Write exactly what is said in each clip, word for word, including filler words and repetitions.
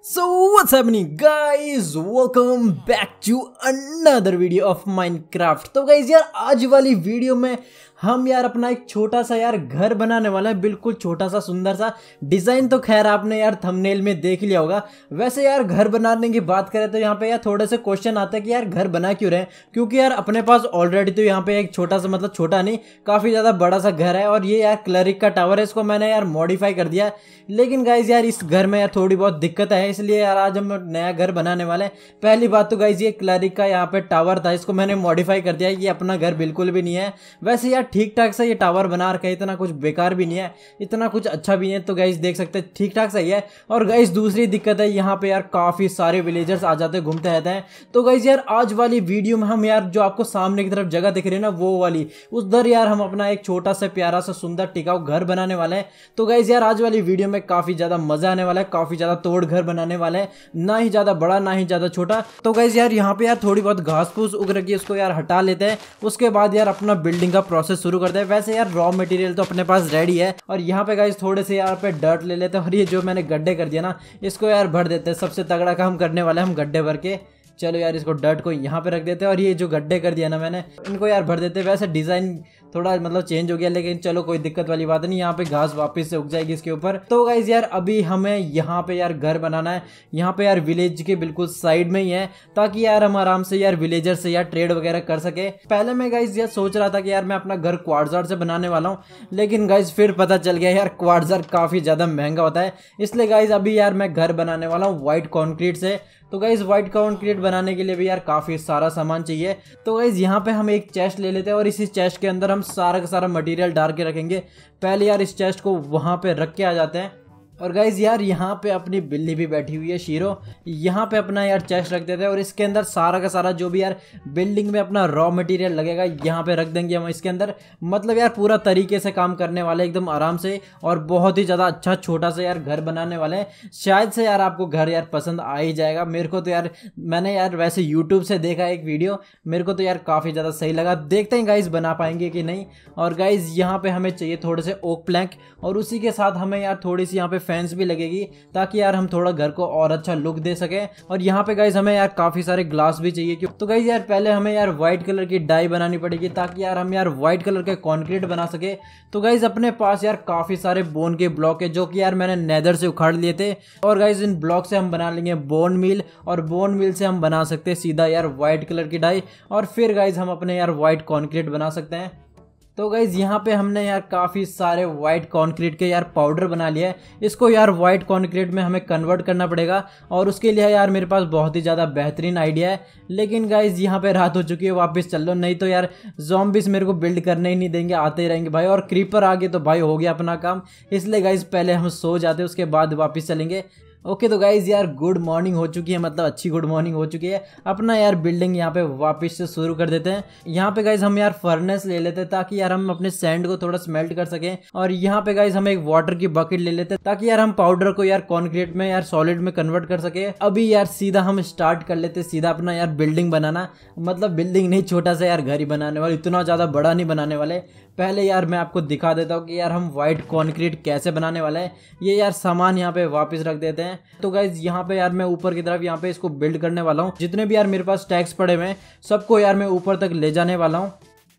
So what's happening guys, welcome back to another video of Minecraft। तो guys यार आज वाली वीडियो में हम यार अपना एक छोटा सा यार घर बनाने वाला है, बिल्कुल छोटा सा सुंदर सा। डिजाइन तो खैर आपने यार थंबनेल में देख लिया होगा। वैसे यार घर बनाने की बात करें तो यहाँ पे यार थोड़े से क्वेश्चन आता है कि यार घर बना क्यों रहे, क्योंकि यार अपने पास ऑलरेडी तो यहाँ पे एक छोटा सा मतलब छोटा नहीं काफी ज्यादा बड़ा सा घर है और ये यार क्लरिक का टावर है, इसको मैंने यार मॉडिफाई कर दिया। लेकिन गाइज यार इस घर में यार थोड़ी बहुत दिक्कत है, इसलिए यार आज हम नया घर बनाने वाले हैं। पहली बात तो गाइज ये क्लरिक का यहाँ पे टावर था, इसको मैंने मॉडिफाई कर दिया। ये अपना घर बिल्कुल भी नहीं है। वैसे यार ठीक ठाक सा ये टावर बना रखा है, इतना कुछ बेकार भी नहीं है, इतना कुछ अच्छा भी नहीं है। तो गाइज देख सकते हैं ठीक ठाक सही है। और गाइज दूसरी दिक्कत है यहाँ पे यार काफी सारे विलेजर्स आ जाते हैं, घूमते रहते हैं। तो गाइज यार आज वाली वीडियो में हम यार जो आपको सामने की तरफ जगह दिख रही है ना वो वाली उधर यार हम अपना एक छोटा सा प्यारा सा सुंदर टिकाऊ घर बनाने वाले हैं। तो गाइज यार आज वाली वीडियो में काफी ज्यादा मजा आने वाला है, काफी ज्यादा तोड़ घर बनाने वाले हैं, ना ही ज्यादा बड़ा ना ही ज्यादा छोटा। तो गाइज यार यहाँ पे यार थोड़ी बहुत घास फूस उग रखी है, उसको यार हटा लेते हैं। उसके बाद यार अपना बिल्डिंग का प्रोसेस शुरू करते हैं। वैसे यार रॉ मटेरियल तो अपने पास रेडी है और यहाँ पे गाइज थोड़े से यहाँ पे डर्ट ले लेते हैं और ये जो मैंने गड्ढे कर दिया ना इसको यार भर देते हैं। सबसे तगड़ा काम करने वाले हम गड्ढे भर के। चलो यार इसको डर्ट को यहाँ पे रख देते हैं और ये जो गड्ढे कर दिया ना मैंने इनको यार भर देते हैं। वैसे डिजाइन थोड़ा मतलब चेंज हो गया, लेकिन चलो कोई दिक्कत वाली बात नहीं, यहाँ पे घास वापस से उग जाएगी इसके ऊपर। तो गाइज यार अभी हमें यहाँ पे यार घर बनाना है, यहाँ पे यार विलेज के बिल्कुल साइड में ही है, ताकि यार हम आराम से यार विलेजर से यार ट्रेड वगैरह कर सके। पहले मैं गाइज यार सोच रहा था कि यार मैं अपना घर क्वार्ट्जर से बनाने वाला हूँ, लेकिन गाइज फिर पता चल गया यार क्वार्ट्जर काफी ज्यादा महंगा होता है। इसलिए गाइज अभी यार मैं घर बनाने वाला हूँ व्हाइट कॉन्क्रीट से। तो गाइज व्हाइट कॉन्क्रीट बनाने के लिए भी यार काफी सारा सामान चाहिए। तो गाइज यहाँ पे हम एक चेस्ट ले लेते हैं और इसी चेस्ट के अंदर हम सारा का सारा मटेरियल डाल के रखेंगे। पहले यार इस चेस्ट को वहां पे रख के आ जाते हैं। और गाइज यार यहाँ पे अपनी बिल्ली भी बैठी हुई है शीरो, यहाँ पे अपना यार चेस्ट रख देते हैं और इसके अंदर सारा का सारा जो भी यार बिल्डिंग में अपना रॉ मटेरियल लगेगा यहाँ पे रख देंगे हम इसके अंदर। मतलब यार पूरा तरीके से काम करने वाले एकदम आराम से, और बहुत ही ज़्यादा अच्छा छोटा सा यार घर बनाने वाले हैं। शायद से यार आपको घर यार पसंद आ ही जाएगा। मेरे को तो यार मैंने यार वैसे यूट्यूब से देखा एक वीडियो, मेरे को तो यार काफ़ी ज़्यादा सही लगा। देखते हैं गाइज बना पाएंगे कि नहीं। और गाइज यहाँ पे हमें चाहिए थोड़े से ओक प्लैंक और उसी के साथ हमें यार थोड़ी सी यहाँ पे फेंस भी लगेगी, ताकि यार हम थोड़ा घर को और अच्छा लुक दे सके। और यहाँ पे गाइज हमें यार काफी सारे ग्लास भी चाहिए। क्यों तो गाइज यार पहले हमें यार व्हाइट कलर की डाई बनानी पड़ेगी, ताकि यार हम यार व्हाइट कलर के कंक्रीट बना सके। तो गाइज अपने पास यार काफी सारे बोन के ब्लॉक है, जो कि यार मैंने नेदर से उखाड़ लिए थे। और गाइज इन ब्लॉक से हम बना लेंगे बोन मिल, और बोन मिल से हम बना सकते हैं सीधा यार व्हाइट कलर की डाई, और फिर गाइज हम अपने यार व्हाइट कंक्रीट बना सकते हैं। तो गाइज यहाँ पे हमने यार काफ़ी सारे व्हाइट कंक्रीट के यार पाउडर बना लिया है। इसको यार व्हाइट कंक्रीट में हमें कन्वर्ट करना पड़ेगा, और उसके लिए यार मेरे पास बहुत ही ज़्यादा बेहतरीन आइडिया है। लेकिन गाइज यहाँ पे रात हो चुकी है, वापस चल लो, नहीं तो यार ज़ॉम्बिस मेरे को बिल्ड करने ही नहीं देंगे, आते ही रहेंगे भाई। और क्रीपर आ गए तो भाई हो गया अपना काम। इसलिए गाइज पहले हम सो जाते हैं, उसके बाद वापस चलेंगे। ओके तो गाइज यार गुड मॉर्निंग हो चुकी है, मतलब अच्छी गुड मॉर्निंग हो चुकी है। अपना यार बिल्डिंग यहाँ पे वापस से शुरू कर देते हैं। यहाँ पे गाइज हम यार फर्नेस ले लेते हैं, ताकि यार हम अपने सैंड को थोड़ा स्मेल्ट कर सकें। और यहाँ पे गाइज हम एक वाटर की बकेट ले लेते हैं, ताकि यार हम पाउडर को यार कॉन्क्रीट में यार सॉलिड में कन्वर्ट कर सके। अभी यार सीधा हम स्टार्ट कर लेते हैं सीधा अपना यार बिल्डिंग बनाना। मतलब बिल्डिंग नहीं, छोटा सा यार घर ही बनाने वाले, इतना ज़्यादा बड़ा नहीं बनाने वाले। पहले यार मैं आपको दिखा देता हूँ कि यार हम व्हाइट कॉन्क्रीट कैसे बनाने वाले हैं। ये यार सामान यहाँ पे वापस रख देते हैं। तो गाइज यहाँ पे यार मैं ऊपर की तरफ यहाँ पे इसको बिल्ड करने वाला हूँ। जितने भी यार मेरे पास टैग्स पड़े हुए हैं सबको यार मैं ऊपर तक ले जाने वाला हूँ।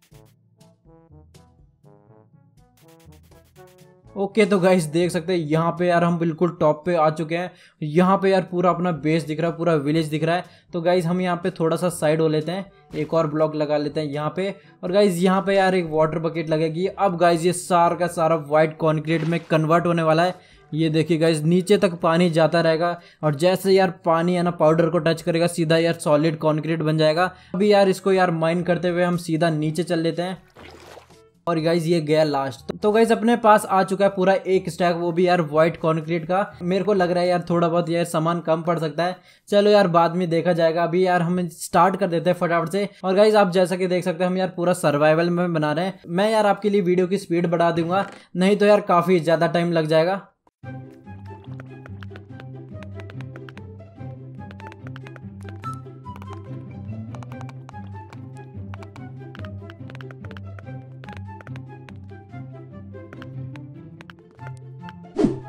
ओके तो गाइस देख सकते हैं यहाँ पे यार हम बिल्कुल टॉप पे आ चुके हैं। यहाँ पे यार पूरा अपना बेस दिख रहा है, पूरा विलेज दिख रहा है। तो गाइस हम यहाँ पे थोड़ा सा साइड हो लेते हैं, एक और ब्लॉक लगा लेते हैं यहाँ पे। और गाइस यहाँ पे यार एक वाटर बकेट लगेगी। अब गाइस ये सारा का सारा व्हाइट कॉन्क्रीट में कन्वर्ट होने वाला है। ये देखिए गाइस नीचे तक पानी जाता रहेगा, और जैसे यार पानी है ना पाउडर को टच करेगा सीधा यार सॉलिड कॉन्क्रीट बन जाएगा। अभी यार इसको यार माइन करते हुए हम सीधा नीचे चल लेते हैं। और गाइज ये गया लास्ट। तो गाइज अपने पास आ चुका है पूरा एक स्टैक, वो भी यार व्हाइट कॉन्क्रीट का। मेरे को लग रहा है यार थोड़ा बहुत यार सामान कम पड़ सकता है, चलो यार बाद में देखा जाएगा। अभी यार हम स्टार्ट कर देते हैं फटाफट से। और गाइज आप जैसा कि देख सकते हैं हम यार पूरा सर्वाइवल में बना रहे हैं। मैं यार आपके लिए वीडियो की स्पीड बढ़ा दूंगा, नहीं तो यार काफी ज्यादा टाइम लग जाएगा।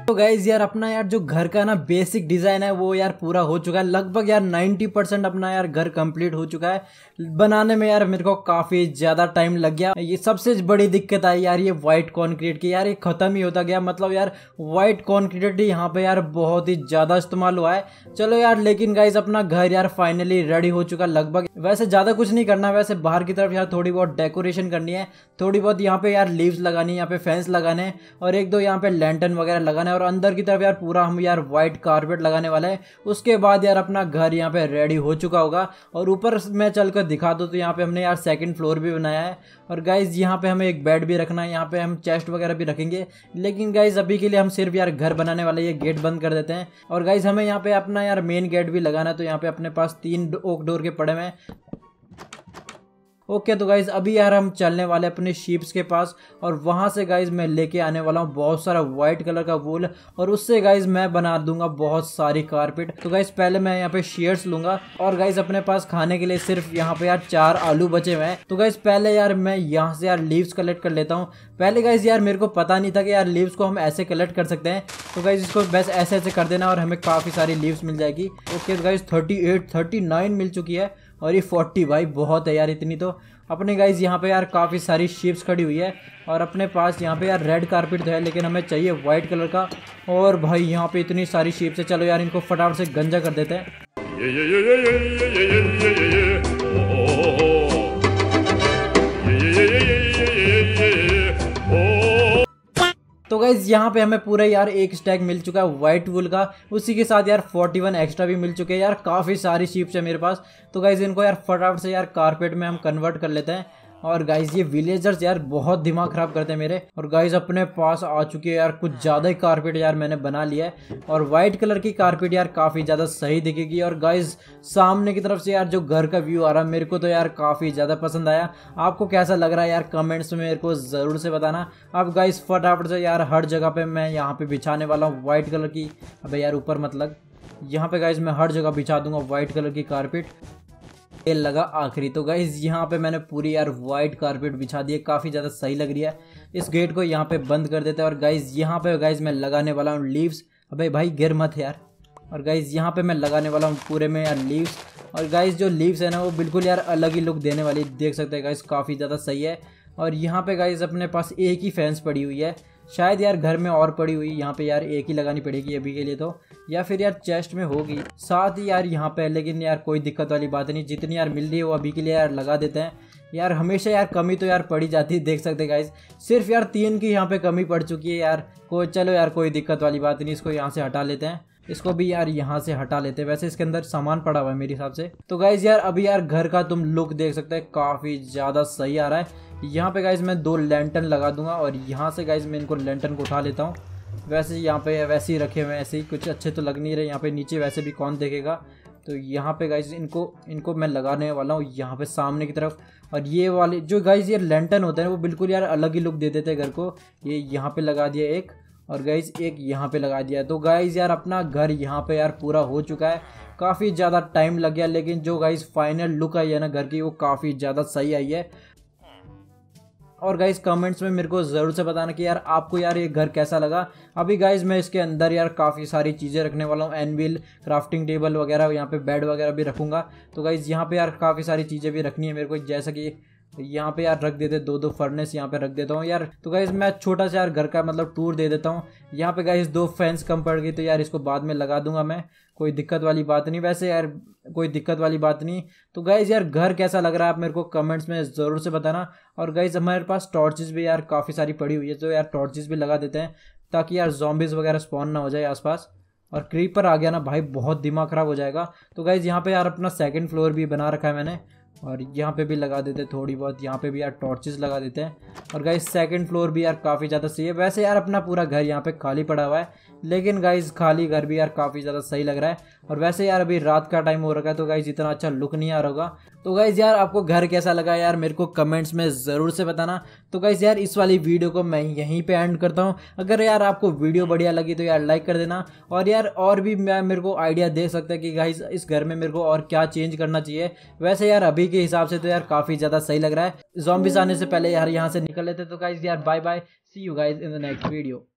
तो गाइज यार अपना यार जो घर का ना बेसिक डिजाइन है वो यार पूरा हो चुका है लगभग यार नब्बे परसेंट अपना यार घर कंप्लीट हो चुका है। बनाने में यार मेरे को काफी ज्यादा टाइम लग गया। ये सबसे बड़ी दिक्कत आई यार ये व्हाइट कॉन्क्रीट की, यार ये खत्म ही होता गया। मतलब यार व्हाइट कॉन्क्रीट यहाँ पे यार बहुत ही ज्यादा इस्तेमाल हुआ है। चलो यार लेकिन गाइज अपना घर यार फाइनली रेडी हो चुका लगभग। वैसे ज्यादा कुछ नहीं करना, वैसे बाहर की तरफ यार थोड़ी बहुत डेकोरेशन करनी है, थोड़ी बहुत यहाँ पे यार लीव्स लगानी है, यहाँ पे फेंस लगाने और एक दो यहाँ पे लैंटर्न वगैरह लगाना है और अंदर की तरफ यार पूरा हम यार व्हाइट कारपेट लगाने वाले हैं। उसके बाद यार अपना घर यहाँ पे रेडी हो चुका होगा। और ऊपर मैं चलकर दिखा दूँ तो यहाँ पे हमने यार सेकंड फ्लोर भी बनाया है और गाइज यहाँ पे हमें एक बेड भी रखना है, यहाँ पे हम चेस्ट वगैरह भी रखेंगे। लेकिन गाइज अभी के लिए हम सिर्फ यार घर बनाने वाले ये गेट बंद कर देते हैं। और गाइज हमें यहाँ पे अपना यार मेन गेट भी लगाना है, तो यहाँ पे अपने पास तीन ओक डोर के पड़े हुए हैं। ओके okay, तो गाइज अभी यार हम चलने वाले अपने शीप्स के पास और वहां से गाइज मैं लेके आने वाला हूँ बहुत सारा व्हाइट कलर का वूल और उससे गाइज मैं बना दूंगा बहुत सारी कारपेट। तो गाइज पहले मैं यहाँ पे शेयर्स लूंगा और गाइज अपने पास खाने के लिए सिर्फ यहाँ पे यार चार आलू बचे हुए हैं। तो गाइज पहले यार मैं यहाँ से यार लीव्स कलेक्ट कर लेता हूँ। पहले गाइज यार मेरे को पता नहीं था कि यार लीव्स को हम ऐसे कलेक्ट कर सकते हैं। तो गाइज इसको बस ऐसे ऐसे कर देना और हमें काफी सारी लीव्स मिल जाएगी। Okay guys thirty eight thirty nine मिल चुकी है और ये फोर्टी भाई बहुत है यार इतनी। तो अपने गाइज यहाँ पे यार काफ़ी सारी शिप्स खड़ी हुई है और अपने पास यहाँ पे यार रेड कारपेट तो है लेकिन हमें चाहिए वाइट कलर का। और भाई यहाँ पे इतनी सारी शिप्स है, चलो यार इनको फटाफट से गंजा कर देते हैं। तो गाइज यहाँ पे हमें पूरा यार एक स्टैक मिल चुका है व्हाइट वूल का, उसी के साथ यार इकतालीस एक्स्ट्रा भी मिल चुके हैं। यार काफ़ी सारी शीप्स है मेरे पास। तो गाइज इनको यार फटाफट से यार कारपेट में हम कन्वर्ट कर लेते हैं। और गाइज ये विलेजर्स यार बहुत दिमाग खराब करते हैं मेरे। और गाइज अपने पास आ चुकी है यार कुछ ज़्यादा ही कारपेट यार मैंने बना लिया है और वाइट कलर की कारपेट यार काफ़ी ज़्यादा सही दिखेगी। और गाइज सामने की तरफ से यार जो घर का व्यू आ रहा है मेरे को तो यार काफ़ी ज़्यादा पसंद आया। आपको कैसा लग रहा है यार कमेंट्स में मेरे को ज़रूर से बताना। अब गाइज फटाफट से यार हर जगह पे मैं यहाँ पे बिछाने वाला हूँ वाइट कलर की। अबे यार ऊपर मतलब यहाँ पे गाइज मैं हर जगह बिछा दूंगा वाइट कलर की कारपेट। ये लगा आखिरी। तो गाइज यहाँ पे मैंने पूरी यार वाइट कारपेट बिछा दी है, काफ़ी ज़्यादा सही लग रही है। इस गेट को यहाँ पे बंद कर देते हैं और गाइज यहाँ पे गाइज मैं लगाने वाला हूँ लीव्स। अबे भाई गिर मत यार। और गाइज यहाँ पे मैं लगाने वाला हूँ पूरे में यार लीव्स। और गाइज जो लीव्स है ना वो बिल्कुल यार अलग ही लुक देने वाली, देख सकते हैं गाइज काफ़ी ज़्यादा सही है। और यहाँ पे गाइज अपने पास एक ही फैंस पड़ी हुई है, शायद यार घर में और पड़ी हुई, यहाँ पे यार एक ही लगानी पड़ेगी अभी के लिए तो, या फिर यार चेस्ट में होगी साथ ही यार यहाँ पे। लेकिन यार कोई दिक्कत वाली बात नहीं, जितनी यार मिल रही है वो अभी के लिए यार लगा देते हैं। यार हमेशा यार कमी तो यार पड़ी जाती है, देख सकते हैं गाइज सिर्फ यार तीन की यहाँ पे कमी पड़ चुकी है यार। कोई चलो यार कोई दिक्कत वाली बात नहीं, इसको यहाँ से हटा लेते हैं, इसको भी यार यहाँ से हटा लेते हैं। वैसे इसके अंदर सामान पड़ा हुआ है मेरे हिसाब से। तो गाइज यार अभी यार घर का तुम लुक देख सकते हैं काफ़ी ज़्यादा सही आ रहा है। यहाँ पे गाइज मैं दो लैंटर्न लगा दूंगा और यहाँ से गाइज मैं इनको लैंटर्न को उठा लेता हूँ। वैसे यहाँ पे वैसे ही रखे हुए हैं, ऐसे ही कुछ अच्छे तो लग नहीं रहे। यहाँ पे नीचे वैसे भी कौन देखेगा। तो यहाँ पे गाइज इनको इनको मैं लगाने वाला हूँ यहाँ पे सामने की तरफ। और ये वाले जो गाइज ये लैंटर्न होते हैं वो बिल्कुल यार अलग ही लुक दे देते हैं घर को। ये यहाँ पे लगा दिया एक और गाइज एक यहाँ पे लगा दिया है। तो गाइज यार अपना घर यहाँ पे यार पूरा हो चुका है। काफ़ी ज़्यादा टाइम लग गया लेकिन जो गाइज फाइनल लुक आई है ना घर की वो काफ़ी ज़्यादा सही आई है। और गाइज कमेंट्स में मेरे को ज़रूर से बताना कि यार आपको यार ये घर कैसा लगा। अभी गाइज मैं इसके अंदर यार काफ़ी सारी चीज़ें रखने वाला हूँ, एनविल, क्राफ्टिंग टेबल वगैरह, यहाँ पे बेड वगैरह भी रखूँगा। तो गाइज यहाँ पे यार काफ़ी सारी चीज़ें भी रखनी है मेरे को, जैसा कि यहाँ पे यार रख देते दो दो फर्नेस यहाँ पे रख देता हूँ यार। तो गाइज मैं छोटा सा यार घर का मतलब टूर दे देता हूँ। यहाँ पे गाइज दो फैंस कम पड़ गई तो यार इसको बाद में लगा दूंगा मैं, कोई दिक्कत वाली बात नहीं। वैसे यार कोई दिक्कत वाली बात नहीं। तो गाइज यार घर कैसा लग रहा है आप मेरे को कमेंट्स में ज़रूर से बताना। और गाइज हमारे पास टॉर्चेस भी यार काफ़ी सारी पड़ी हुई है, तो यार टॉर्चेस भी लगा देते हैं ताकि यार ज़ॉम्बीज़ वगैरह स्पॉन ना हो जाए आसपास। और क्रीपर आ गया ना भाई बहुत दिमाग ख़राब हो जाएगा। तो गाइज यहाँ पे यार अपना सेकंड फ्लोर भी बना रखा है मैंने और यहाँ पे भी लगा देते थोड़ी बहुत, यहाँ पे भी यार टॉर्चेस लगा देते हैं। और गाइज सेकंड फ्लोर भी यार काफ़ी ज़्यादा सही है। वैसे यार अपना पूरा घर यहाँ पे खाली पड़ा हुआ है लेकिन गाइज खाली घर भी यार काफ़ी ज़्यादा सही लग रहा है। और वैसे यार अभी रात का टाइम हो रखा है तो गाइज इतना अच्छा लुक नहीं आ रहा होगा। तो गाइज यार आपको घर कैसा लगा यार मेरे को कमेंट्स में ज़रूर से बताना। तो गाइज यार इस वाली वीडियो को मैं यहीं पे एंड करता हूँ। अगर यार आपको वीडियो बढ़िया लगी तो यार लाइक कर देना। और यार और भी मैं मेरे को आइडिया दे सकता है कि गाइज इस घर में मेरे को और क्या चेंज करना चाहिए। वैसे यार अभी के हिसाब से तो यार काफ़ी ज़्यादा सही लग रहा है। ज़ॉम्बीज़ आने से पहले यार यहाँ से निकल लेते। तो गाइज यार bye bye, see you guys in the next video.